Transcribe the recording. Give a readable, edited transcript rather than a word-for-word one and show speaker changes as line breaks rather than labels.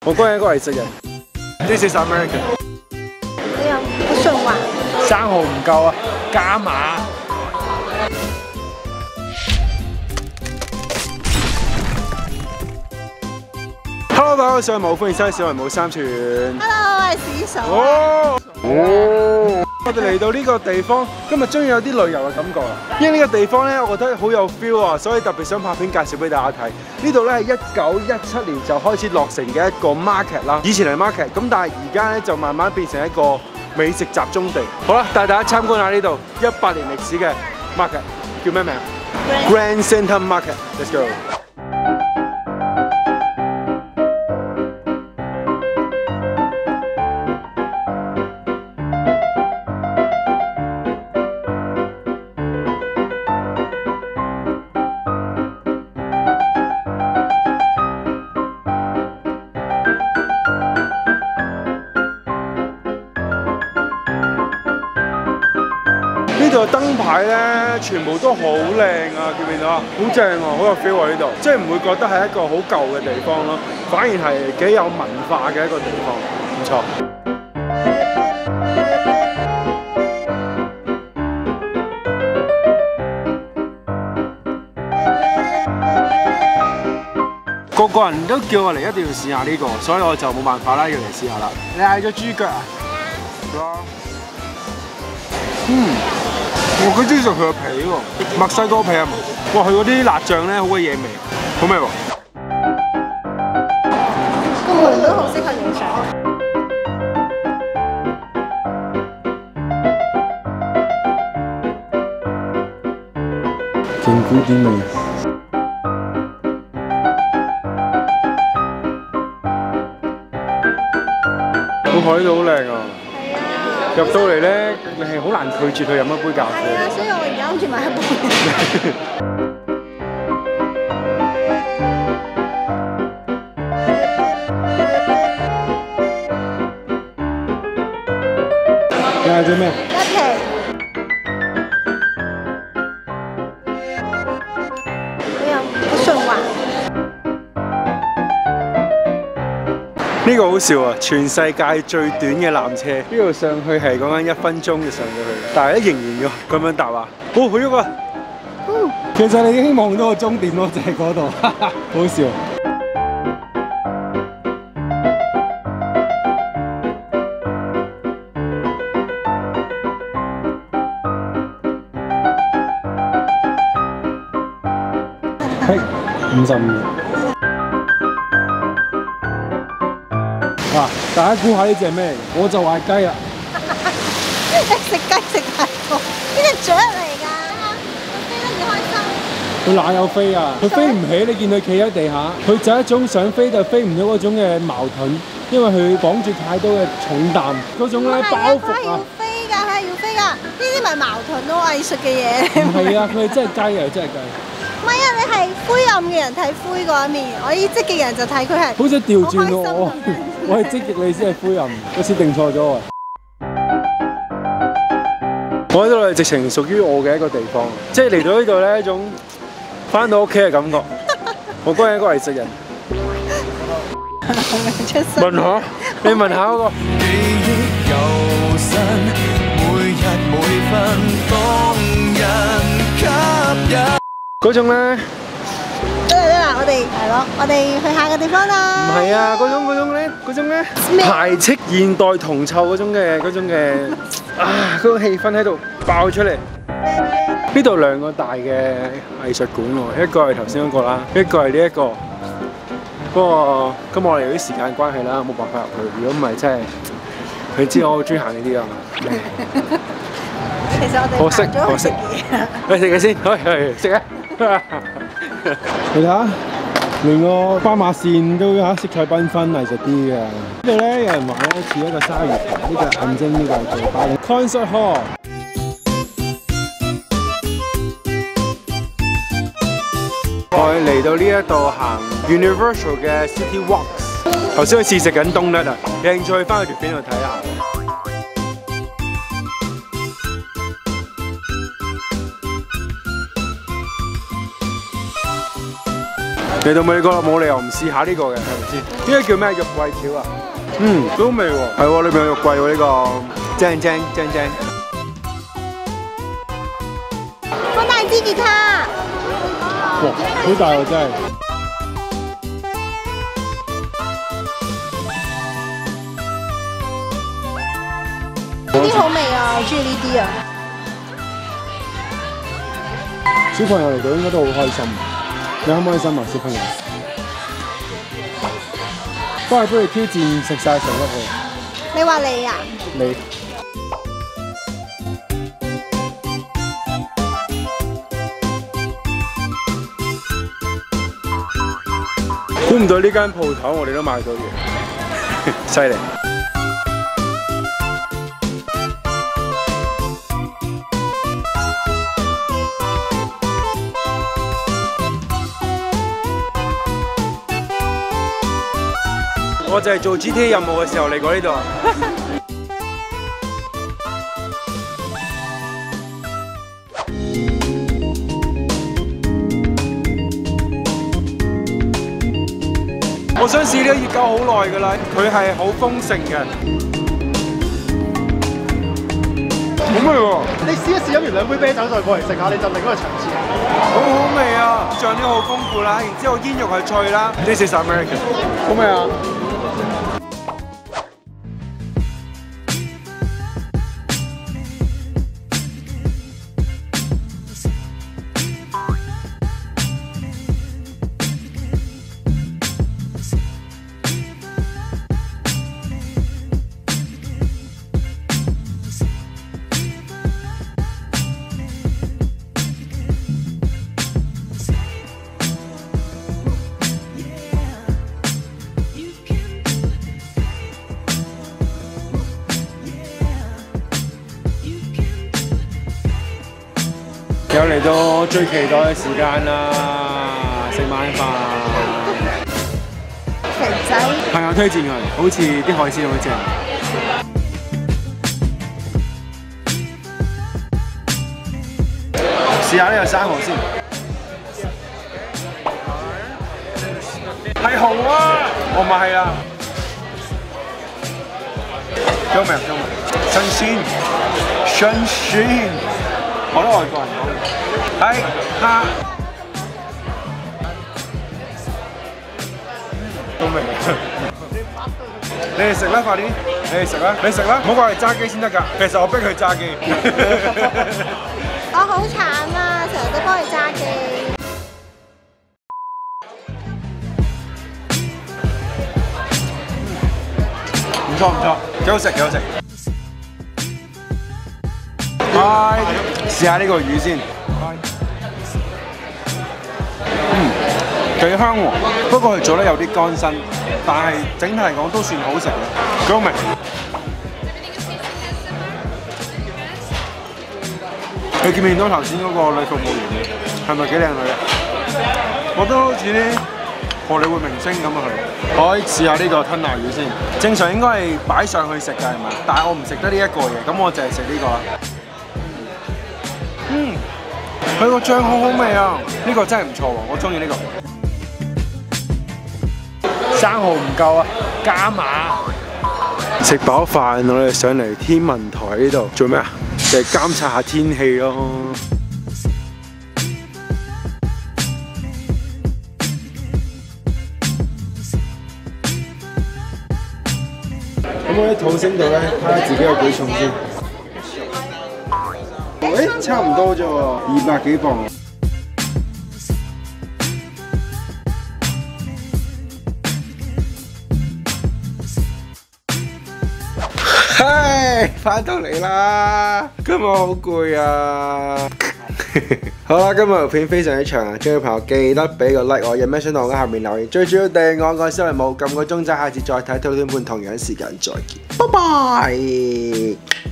我哥係一個藝術人。This is American。
你又好順滑。
生蠔唔夠啊，加碼。Hello， 大家好，我係小雲武，歡迎收睇小雲武三全。
Hello， 我係史嫂。
我哋嚟到呢個地方，今日終於有啲旅遊嘅感覺啦。因為呢個地方咧，我覺得好有 feel 啊，所以特別想拍片介紹俾大家睇。呢度咧係1917年就開始落成嘅一個 market 啦。以前係 market， 咁但係而家咧就慢慢變成一個美食集中地。好啦，帶大家參觀下呢度100年歷史嘅 market， 叫咩名 ？Grand Center Market。Let's go。呢度嘅燈牌咧，全部都好靚啊！見唔見到啊？好正啊，好有 feel 啊！呢度即係唔會覺得係一個好舊嘅地方咯，反而係幾有文化嘅一個地方，唔錯。個人都叫我嚟一定要試下呢個，所以我就冇辦法啦，要嚟試下啦。你嗌咗豬腳啊？我幾中意食佢個皮喎，墨西哥皮啊！哇，佢嗰啲辣醬咧好鬼嘢味，好味喎！
個門都好適合影相。
勁古典味。個海都好靚啊！入到嚟咧，你係好難拒絕佢飲一杯咖啡。係啊，
所以我而家諗住買一杯。
你嗌咗咩？
一皮。你又好順滑。呢個好笑啊！全世界最短嘅纜車，呢度上去係講緊1分鐘就上咗去，但係咧仍然要咁樣搭啊！好喐啊！其實你已經望到個終點咯，就係嗰度，好笑。係55。嗱，大家估下呢隻咩？我就話雞啦。你食雞食太多，呢隻雀嚟㗎，飛得幾開心。佢哪有飛啊？佢飛唔起，你見佢企喺地下，佢就係一種想飛但飛唔到嗰種嘅矛盾，因為佢綁住太多嘅重擔，嗰種咧包袱啊。係要飛㗎，係要飛㗎，呢啲咪矛盾咯，藝術嘅嘢。唔係啊，佢係真係雞啊，真係雞。唔係啊，你係灰暗嘅人睇灰嗰一面，我依積極人就睇佢係。好似調轉咯，我係積極，你先係灰暗，我設定錯咗喎。我喺度係直情屬於我嘅一個地方，即係嚟到呢度咧一種返到屋企嘅感覺。我哥係一個藝術人。問下，你問下嗰個。嗰種咧，得啦，我哋係咯，我哋去下個地方啦。唔係啊，嗰種咧，排斥現代銅臭嗰種嘅啊，嗰個氣氛喺度爆出嚟。呢度2個大嘅藝術館喎，一個係頭先嗰個啦，一個係呢一個。不過咁我哋有啲時間關係啦，冇辦法入去。如果唔係真係，佢知我好中意行呢啲啊。其實我哋可惜，去食嘅先，去食啊！你睇下，連個斑馬線都色彩繽紛、藝術啲嘅。呢度咧有人話咧似一個鯊魚頭，呢個眼睛呢個嘴巴。Concert Hall。我哋嚟到呢一度行 Universal 嘅 City Walks。頭先我試食緊冬甩啊，有興趣翻去條片度睇下。
嚟到美國冇理由唔試下呢個嘅，係咪先？呢個叫咩？肉桂條啊？幾好味喎！係喎，裏邊有肉桂喎呢個，正。
好大支吉他！
哇，好大喎真係！
呢啲好味啊，我中意呢啲啊！
小朋友嚟到應該都好開心，你開唔開心啊，小朋友？不如挑戰食晒成粒去。
你話你啊？
你。估唔到呢間鋪頭我哋都買到嘢，犀利！我就係做 GTA 任務嘅時候嚟過呢度。我想試呢個熱狗好耐㗎啦，佢係好豐盛嘅，好味喎！
你試一試飲完2杯啤酒再過嚟食下，你就另一個層次。
好好味啊！醬料好豐富啦，然之後煙肉係脆啦。This is American， 好味啊！又嚟到我最期待嘅時間啦，食晚飯。
肥仔，
朋友推薦佢，好似啲海鮮好正。試下呢個生蠔先，係蠔啊！我買啦，幾好味，幾好味，新鮮。好多外國人講，係蝦，都明。你哋食啦，快啲！你哋食啦，你食啦，唔好過嚟揸機先得㗎。其實我逼佢揸機。
我好慘啊，成日都幫佢揸機。
唔錯唔錯，幾好食幾好食。試下呢個魚先，幾香喎，不過佢做得有啲乾身，但係整體嚟講都算好食嘅，幾好味。你見唔見到頭先嗰個女服務員？係咪幾靚女啊？我都好似啲荷里活明星咁啊佢。我試下呢個吞拿魚先，正常應該係擺上去食㗎係咪？但係我唔食得呢一個嘢，咁我就係食呢個啦。佢個醬好好味啊！呢個真係唔錯喎，我中意呢個。生蠔唔夠啊，加碼。食飽飯，我哋上嚟天文台呢度做咩啊？就係監察下天氣咯。咁我喺土星度咧，睇下自己有幾重先。誒，差唔多啫喎，200幾磅。嗨，翻到嚟啦！今日好攰啊！好啦，今日條片非常之長啊，中意嘅朋友記得俾個 like 我，有咩想同我喺下面留言，最主要訂我個小鈴鐺，撳個鐘仔，下次再睇，8點半同樣時間再見，拜拜。